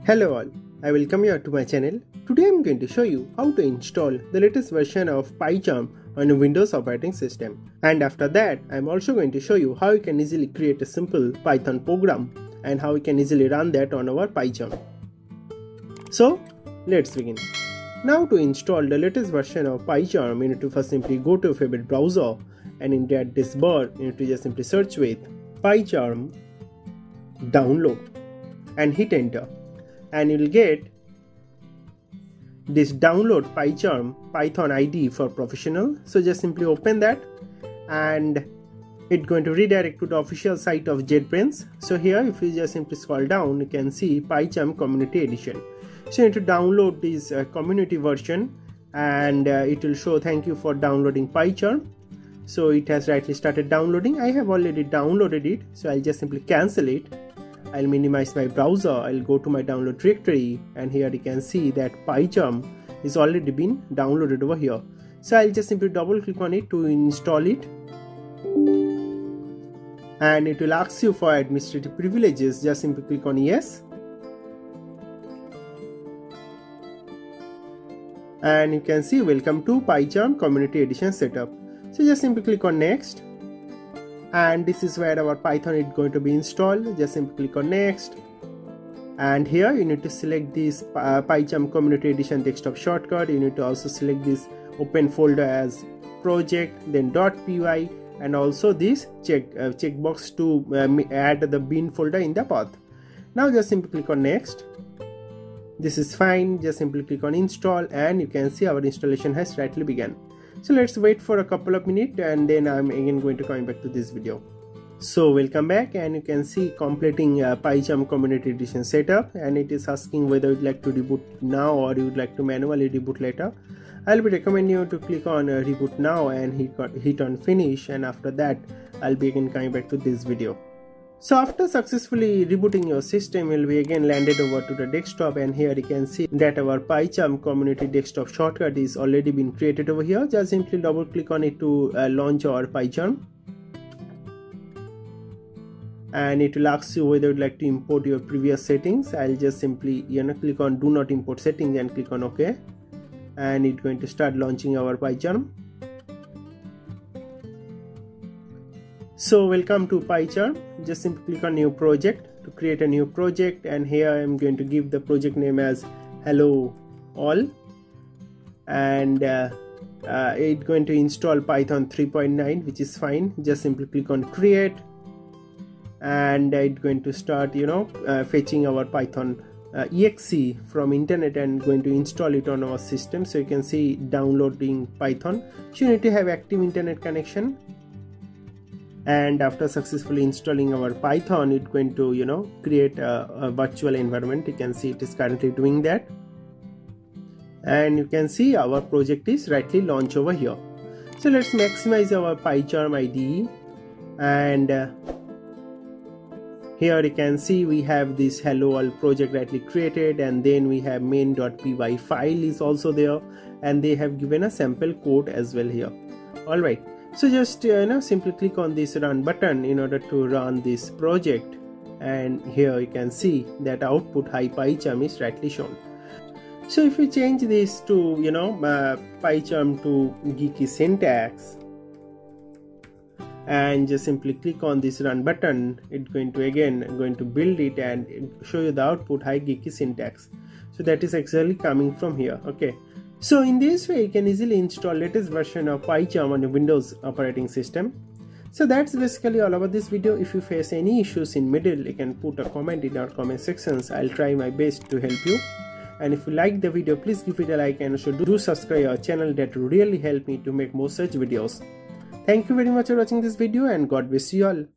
Hello all, I welcome you to my channel. Today I am going to show you how to install the latest version of PyCharm on a Windows operating system. And after that, I am also going to show you how you can easily create a simple Python program and how you can easily run that on our PyCharm. So let's begin. Now to install the latest version of PyCharm, you need to first simply go to your favorite browser, and in the address bar you need to just simply search with PyCharm download and hit enter. And you will get this download PyCharm Python IDE for professional. So just simply open that and it's going to redirect to the official site of JetBrains. So here if you just simply scroll down, you can see PyCharm Community Edition. So you need to download this community version, and it will show thank you for downloading PyCharm. So it has rightly started downloading. I have already downloaded it, so I'll just simply cancel it. I'll minimize my browser, I'll go to my download directory, and here you can see that PyCharm is already been downloaded over here. So I'll just simply double click on it to install it, and it will ask you for administrative privileges. Just simply click on yes, and you can see welcome to PyCharm Community Edition setup. So just simply click on next. And this is where our Python is going to be installed. Just simply click on next, and here you need to select this PyCharm Community Edition desktop shortcut. You need to also select this open folder as project, then .py, and also this checkbox to add the bin folder in the path. Now just simply click on next. This is fine. Just simply click on install, and you can see our installation has rightly begun. So let's wait for a couple of minutes, and then I'm again going to come back to this video. So welcome back, and you can see completing PyCharm Community Edition setup, and it is asking whether you'd like to reboot now or you would like to manually reboot later. I'll be recommending you to click on reboot now and hit on finish, and after that I'll be again coming back to this video. So after successfully rebooting your system, you'll be again landed over to the desktop, and here you can see that our PyCharm Community Desktop shortcut is already been created over here. Just simply double click on it to launch our PyCharm, and it will ask you whether you'd like to import your previous settings. I'll just simply click on do not import settings and click on OK, and it's going to start launching our PyCharm. So welcome to PyCharm. Just simply click on new project to create a new project, and here I am going to give the project name as hello all, and it's going to install Python 3.9, which is fine. Just simply click on create, and it's going to start fetching our Python exe from internet and going to install it on our system. So you can see downloading Python. So you need to have active internet connection. And after successfully installing our Python, it's going to create a virtual environment. You can see it is currently doing that, and you can see our project is rightly launched over here. So let's maximize our PyCharm IDE, and here you can see we have this hello all project rightly created, and then we have main.py file is also there, and they have given a sample code as well here. Alright. So just simply click on this run button in order to run this project, and here you can see that output hi PyCharm is rightly shown. So if you change this to PyCharm to geeky syntax, and just simply click on this run button, it's going to build it and show you the output hi geeky syntax. So that is actually coming from here. Okay. So in this way you can easily install latest version of PyCharm on your Windows operating system. So that's basically all about this video. If you face any issues in middle, you can put a comment in our comment sections. I'll try my best to help you. And if you like the video, please give it a like, and also do subscribe our channel. That will really help me to make more such videos. Thank you very much for watching this video, and God bless you all.